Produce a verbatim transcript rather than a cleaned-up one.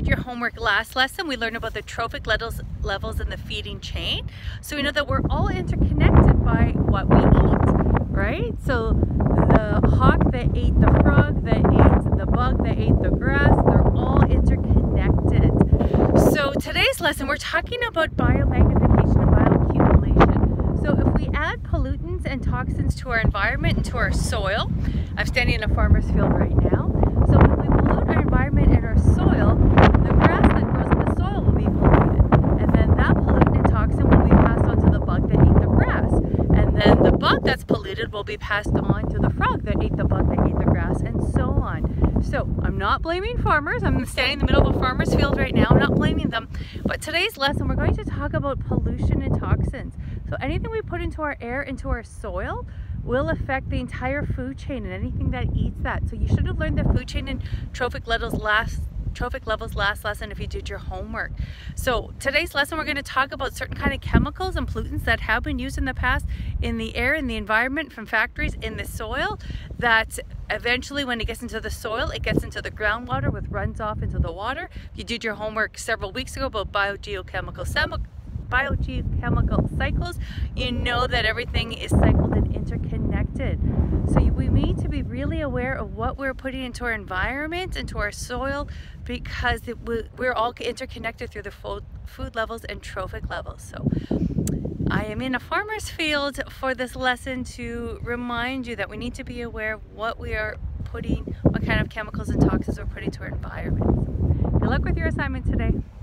your homework last lesson, we learned about the trophic levels, levels in the feeding chain. So we know that we're all interconnected by what we eat, right? So the hawk that ate the frog, that ate the bug, that ate the grass, they're all interconnected. So today's lesson, we're talking about biomagnification and bioaccumulation. So if we add pollutants and toxins to our environment and to our soil, I'm standing in a farmer's field right now. So when we pollute our environment and our soil, the grass that grows in the soil will be polluted. And then that pollutant and toxin will be passed on to the bug that ate the grass. And then the bug that's polluted will be passed on to the frog that ate the bug that ate the grass, and so on. So I'm not blaming farmers. I'm standing in the middle of a farmer's field right now. I'm not blaming them. But today's lesson, we're going to talk about pollution and toxins. So anything we put into our air, into our soil, will affect the entire food chain and anything that eats that. So you should have learned the food chain and trophic levels last trophic levels last lesson if you did your homework. So today's lesson, we're going to talk about certain kind of chemicals and pollutants that have been used in the past in the air, in the environment, from factories, in the soil, that eventually when it gets into the soil, it gets into the groundwater, which runs off into the water. If you did your homework several weeks ago about biogeochemical biogeochemical cycles, you know that everything is cycled and interconnected. So we need to be really aware of what we're putting into our environment, into our soil, because it, we're all interconnected through the food levels and trophic levels. So I am in a farmer's field for this lesson to remind you that we need to be aware of what we are putting, what kind of chemicals and toxins we're putting to our environment. Good luck with your assignment today.